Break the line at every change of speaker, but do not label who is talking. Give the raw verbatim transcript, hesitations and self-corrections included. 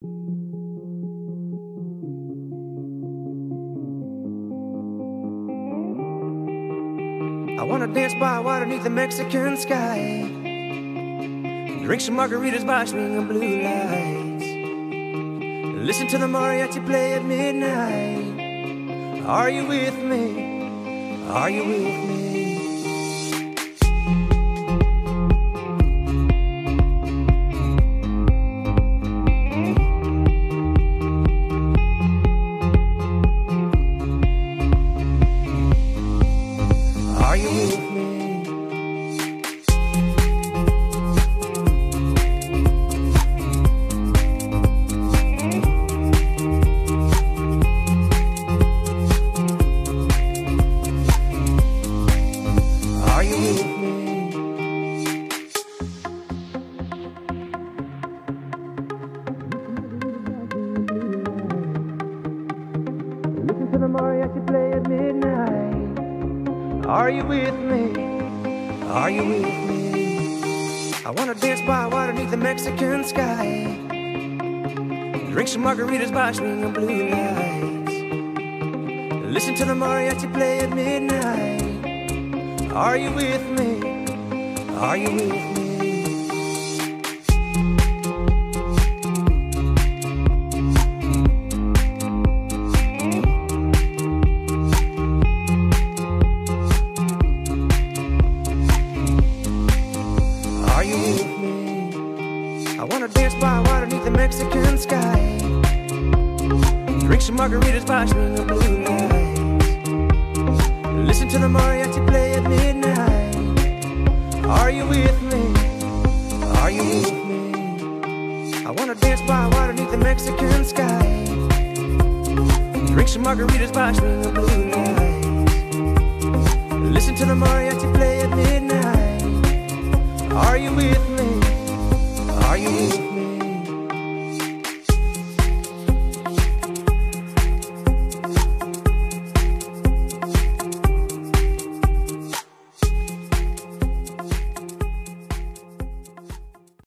I wanna dance by water beneath the Mexican sky, drink some margaritas by swinging blue lights, listen to the mariachi play at midnight. Are you with me? Are you with me? Are you with me? Are you with me? Listen to the mariachi play at midnight. Are you with me? Are you with me? I wanna dance by water beneath the Mexican sky, drink some margaritas by swinging blue lights, listen to the mariachi play at midnight. Are you with me? Are you with me? Are you with me? I wanna dance by water beneath the Mexican sky, drink some margaritas by swinging blue lights, listen to the mariachi play at midnight. Are you with me? Are you with me? I wanna dance by water beneath the Mexican sky, drink some margaritas by swinging blue lights, listen to the mariachi play at midnight. Are you with me? Are you with me?